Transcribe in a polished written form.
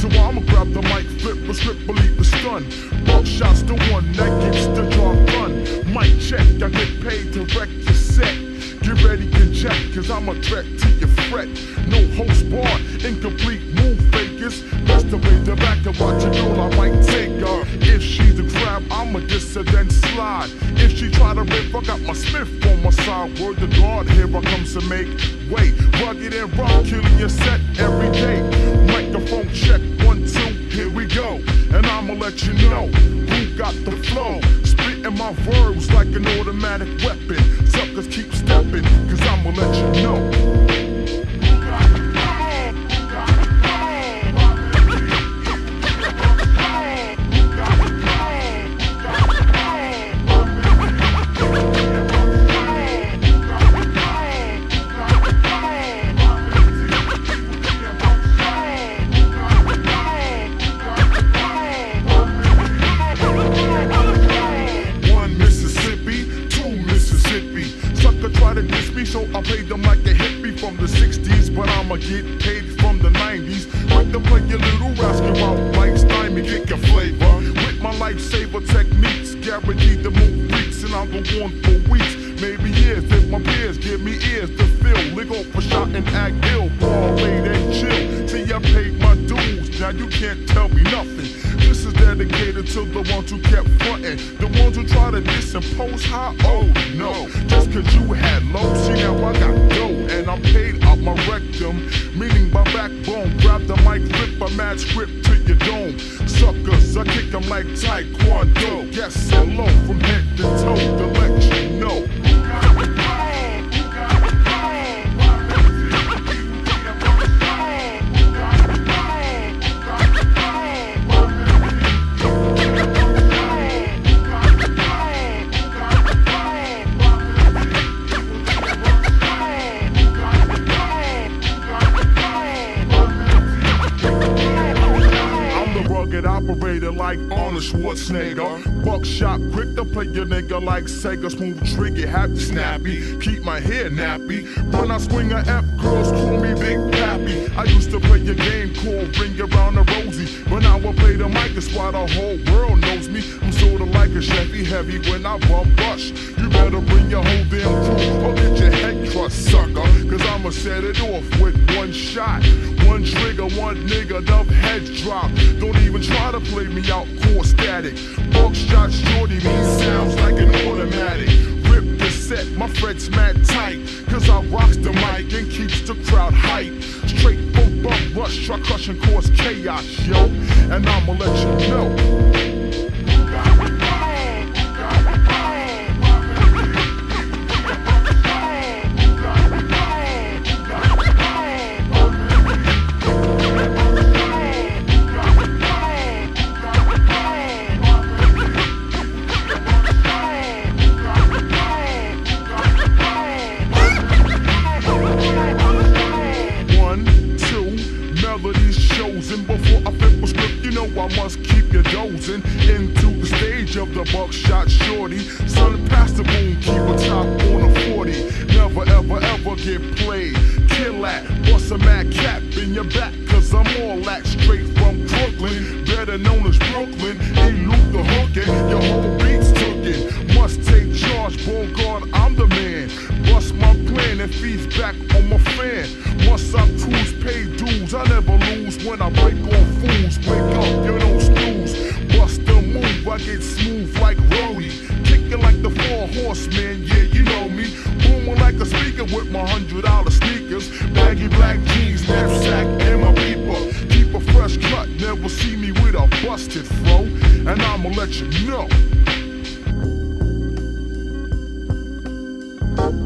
So I'ma grab the mic, flip a script, believe the stun. Buckshot's the one that gets the job done. Mic check, I get paid to wreck your set. Get ready, inject, cause I'm a threat to your fret. No host bar, incomplete move fakers. That's the way the back of watch a girl, I might take her. If she's a crab, I'ma diss her then slide. If she try to rip, I got my Smith on my side. Word to God, here I come to make way. Rugged and rough, killing your set every day. Microphone check, 1, 2, here we go. And I'ma let you know who got the flow. Spitting my verbs like an automatic weapon. Suckers keep stepping, cause I'ma let you know. Try to diss me, so I paid them like a hippie from the 60s, but I'ma get paid from the 90s. Like to play your little rascal out like stymie, get your flavor with my lifesaver techniques, guaranteed to move freaks, and I'll go on for weeks, maybe years. If my peers give me ears to fill, lick off a shot and act ill, ball late and chill. See, I paid my dues, now you can't tell me nothing. This is dedicated to the ones who kept frontin', the ones who try to disimpose high. Oh no, just cause you had low, see now I got dough, and I'm paid out my rectum, meaning my backbone. Grab the mic, flip a mad script to your dome. Suckers, I kick them like Taekwondo. Yes, hello from head to toe to let you know. Operator like Arnold Schwarzenegger. Buckshot quick to play your nigga like Sega. Smooth trigger, happy snappy. Keep my hair nappy. When I swing a F, girls call me Big Pappy. I used to play a game called Ring Around the Rosie, but now I play the mic, that's why the whole world knows me. I'm sorta like a Chevy Heavy when I bum rush. You better bring your whole damn crew or get your head crushed, sucker. Cause I'ma set it off with one shot, one trigger, one nigga, enough heads drop. Don't even try to play me out, core static. Buckshot shorty means sounds like an automatic. Rip the set, my fret's mad tight, cause I rocks the mic and keeps the crowd hype. Straight from bum rush, I crush and cause chaos, yo. And I'ma let you know. And before I flip a script, you know I must keep you dozing into the stage of the Buckshot shorty. Son, pass the boom, keep a top on a 40. Never ever ever get played. Kill that, bust a mad cap in your back, cause I'm all that straight from Brooklyn, better known as Brooklyn. Elude the hookin', your whole beat's tookin'. Must take charge, Bogart, I'm the man. Bust my plan and feeds back on my fan. Must I cruise, pay dues, I never lose. When I break on fools, wake up, you don't snooze. Bust the move, I get smooth like Rory. Kicking like the 4 horsemen, yeah, you know me. Booming like a speaker with my $100 sneakers. Baggy black jeans, knapsack, and my beeper. Keep a fresh cut, never see me with a busted fro. And I'ma let you know.